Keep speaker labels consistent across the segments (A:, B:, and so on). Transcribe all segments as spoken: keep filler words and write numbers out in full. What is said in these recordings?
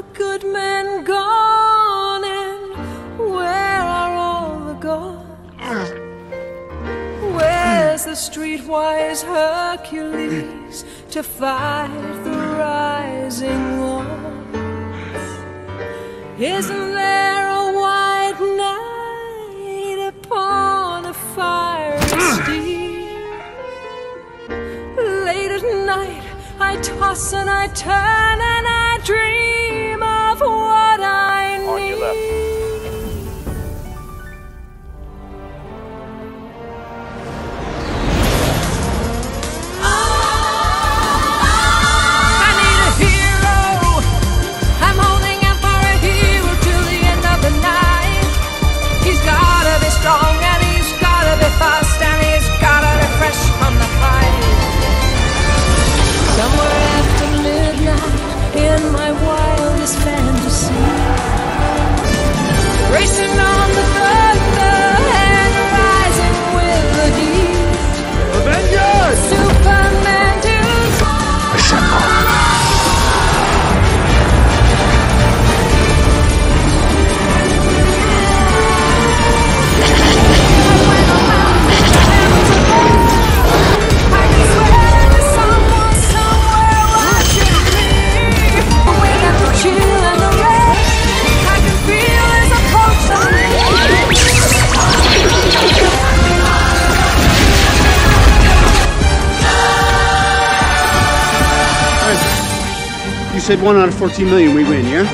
A: good men gone, and where are all the gods? Where's the streetwise Hercules to fight the rising odds? Isn't there a white knight upon a fiery steed? Late at night I toss and I turn and I dream of what I need. On your left. In my wildest fantasy, racing on the thunder and rising with the heat. Avengers! Superman to assemble.
B: You said one out of fourteen million we win, yeah?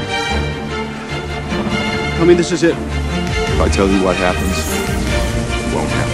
B: Tell me this is it.
C: If I tell you what happens, it won't happen.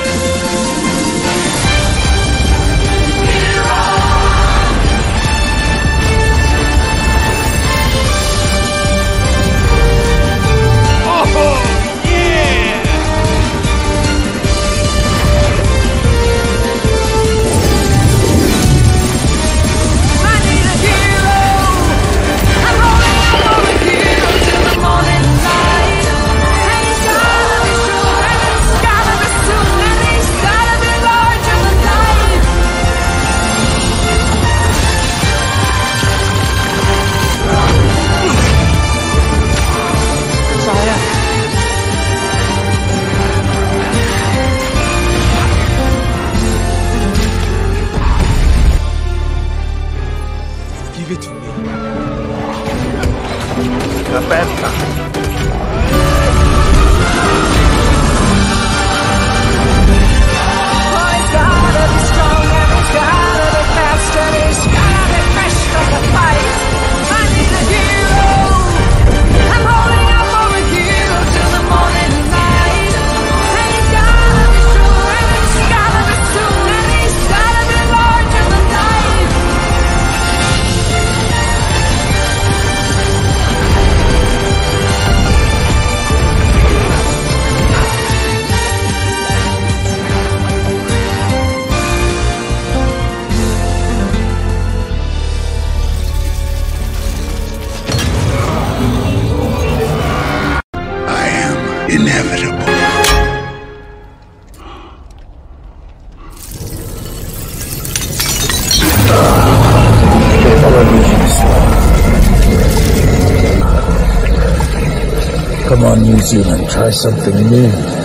B: Give it to me.
C: The best time.
D: Inevitable.
E: Come on, New Zealand, try something new.